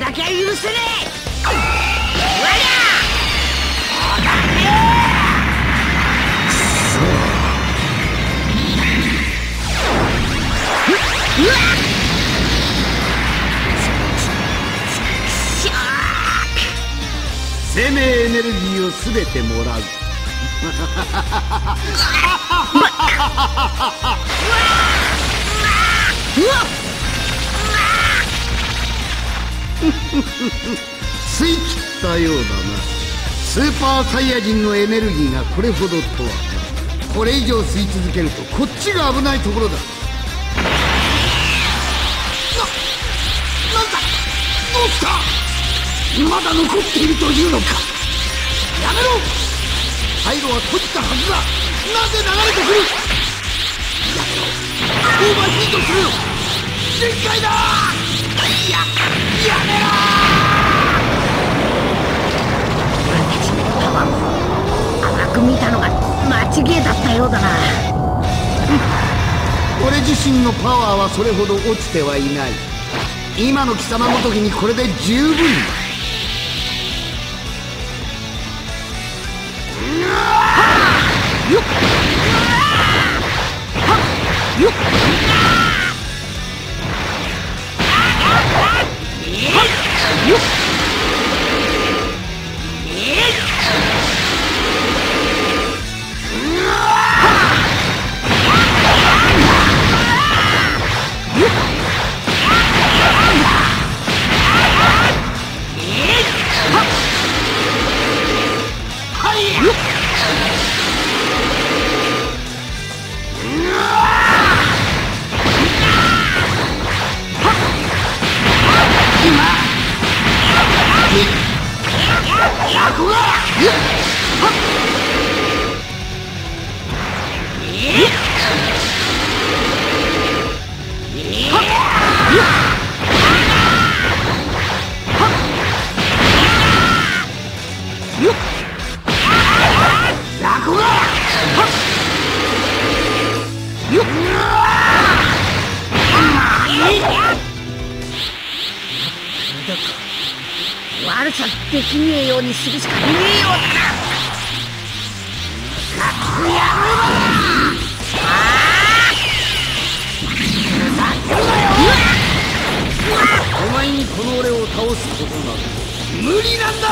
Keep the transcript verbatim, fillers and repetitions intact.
だけは許せねえ。わりゃうわっ生命エネルギーをすべてもらう。吸い切ったようだな。スーパーサイヤ人のエネルギーがこれほどとは。これ以上吸い続けるとこっちが危ないところだ。な、なんだ、どうした。まだ残っているというのか。やめろ。退路は閉じたはずだ。なぜ流れてくる。やめろ。オーバーヒートする。限界だ。や、やめろ。 俺たちのパワーも甘く見たのが間違いだったようだな。 俺自身のパワーはそれほど落ちてはいない。今の貴様ごときにこれで十分だ。よっよっよっ悪さできねえようにするしかねえようだな。お前にこの俺を倒すことなど無理なんだ。